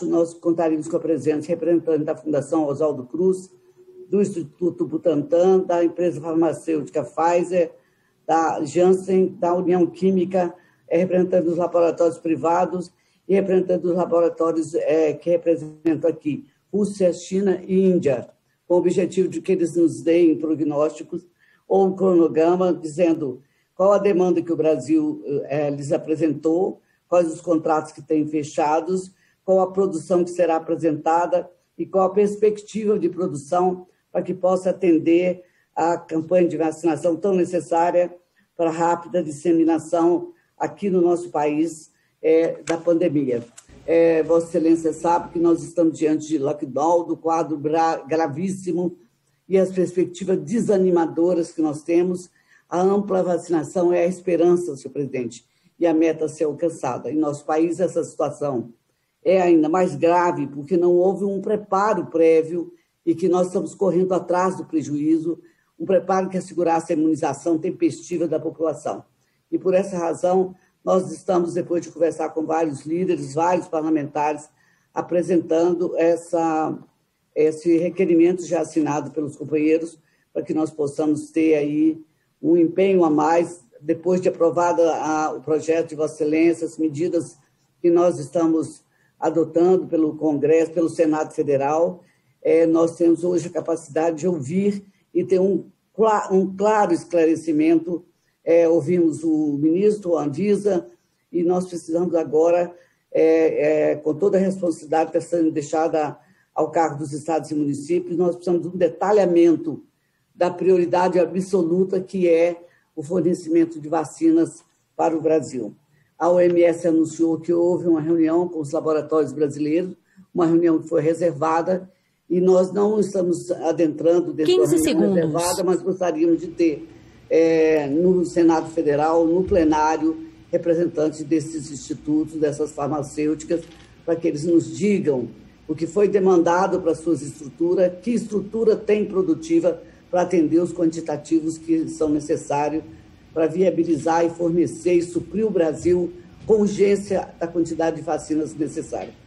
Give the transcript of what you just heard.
Abaixo, nós contaríamos com a presença de representantes da Fundação Oswaldo Cruz, do Instituto Butantan, da empresa farmacêutica Pfizer, da Janssen, da União Química, representantes dos laboratórios privados e representantes dos laboratórios que representam aqui Rússia, China e Índia, com o objetivo de que eles nos deem prognósticos ou um cronograma dizendo qual a demanda que o Brasil lhes apresentou, quais os contratos que têm fechados, qual a produção que será apresentada e qual a perspectiva de produção para que possa atender a campanha de vacinação tão necessária para a rápida disseminação aqui no nosso país da pandemia. Vossa Excelência sabe que nós estamos diante de lockdown, do quadro gravíssimo e as perspectivas desanimadoras que nós temos. A ampla vacinação é a esperança, senhor presidente, e a meta a ser alcançada. Em nosso país, essa situação é ainda mais grave porque não houve um preparo prévio e que nós estamos correndo atrás do prejuízo, um preparo que assegurasse a imunização tempestiva da população. E por essa razão, nós estamos, depois de conversar com vários líderes, vários parlamentares, apresentando esse requerimento já assinado pelos companheiros para que nós possamos ter aí um empenho a mais, depois de aprovado o projeto de Vossa Excelência, as medidas que nós estamos adotando pelo Congresso, pelo Senado Federal, nós temos hoje a capacidade de ouvir e ter um claro esclarecimento. Ouvimos o ministro, a Anvisa, e nós precisamos agora, com toda a responsabilidade que está sendo deixada ao cargo dos estados e municípios, nós precisamos de um detalhamento da prioridade absoluta que é o fornecimento de vacinas para o Brasil. A OMS anunciou que houve uma reunião com os laboratórios brasileiros, uma reunião que foi reservada, e nós não estamos adentrando dentro da reunião reservada, mas gostaríamos de ter no Senado Federal, no plenário, representantes desses institutos, dessas farmacêuticas, para que eles nos digam o que foi demandado para suas estruturas, que estrutura tem produtiva para atender os quantitativos que são necessários para viabilizar e fornecer e suprir o Brasil com urgência da quantidade de vacinas necessárias.